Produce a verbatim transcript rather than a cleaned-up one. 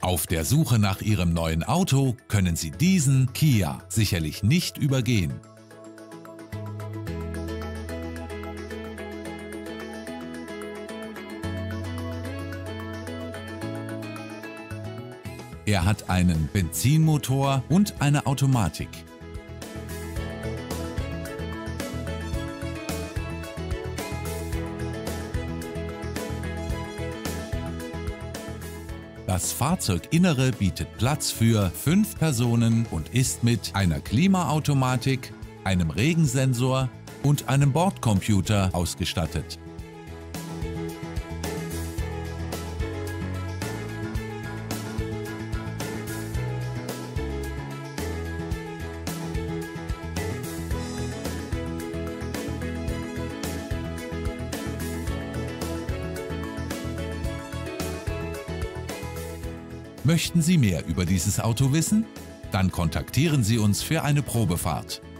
Auf der Suche nach Ihrem neuen Auto können Sie diesen Kia sicherlich nicht übergehen. Er hat einen Benzinmotor und eine Automatik. Das Fahrzeuginnere bietet Platz für fünf Personen und ist mit einer Klimaautomatik, einem Regensensor und einem Bordcomputer ausgestattet. Möchten Sie mehr über dieses Auto wissen? Dann kontaktieren Sie uns für eine Probefahrt.